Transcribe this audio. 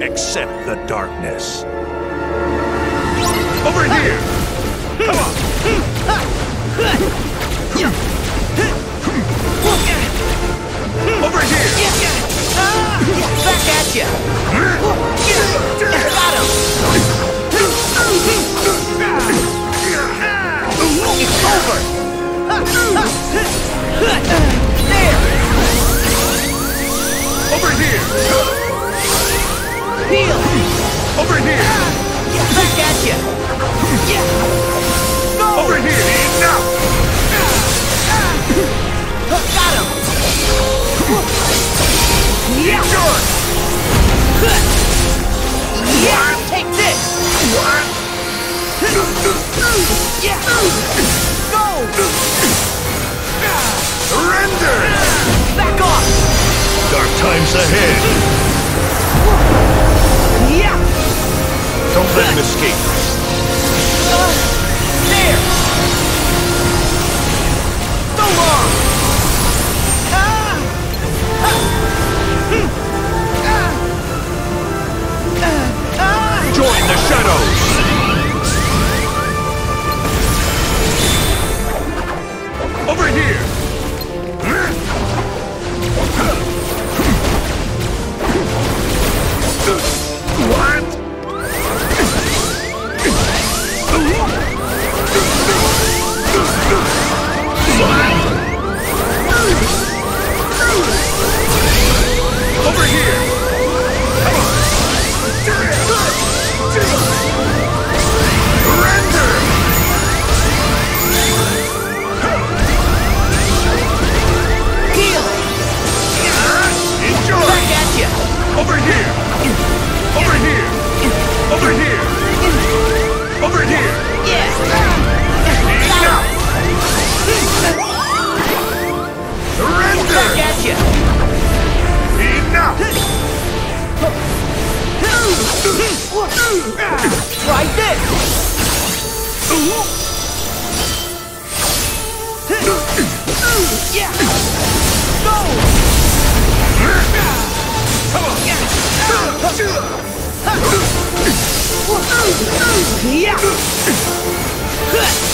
Accept the darkness. Over here! Come on! Over here! Back at ya! Got him! It's over! There! Over here! Heal! Over here! Back at ya! Go! Over here! Enough! Got him! It's yours! Yeah! Take this! What? Yeah! Go! Surrender! Back off! Dark times ahead! Yeah! Don't let him escape! There! So long! Join the shadows! Over here! What? Over here! Come on! Surrender! Heal! Enjoy! Back at ya! Over here! Over here! Over here! Over here! Yeah! Enough! Surrender! Back at ya! Enough! Try this! Yeah! Go! Come on! Yeah!